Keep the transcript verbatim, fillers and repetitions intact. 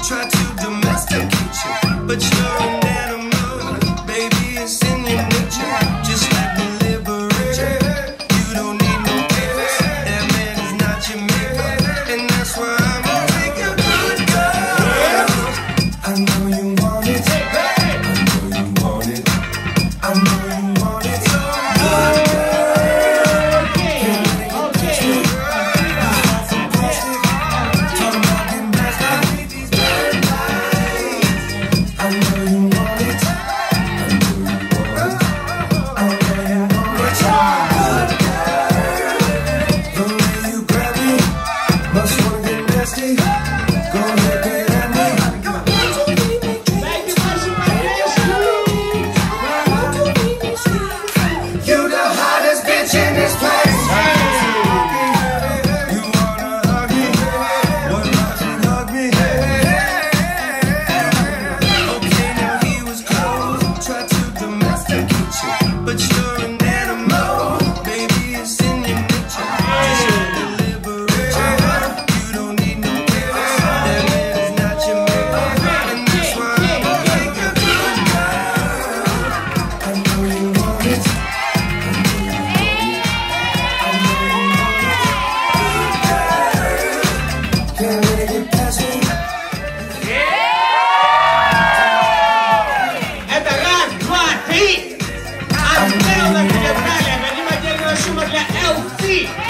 try to domesticate you, but you're an animal, baby, it's in your nature. Just let me liberate you. You don't need no papers, that man is not your maker, and that's why I'm gonna make a good girl. I know you want it, I know you want it, I know you want it so good. Андрэ у нас в финале, гонимодельного шума для эл си.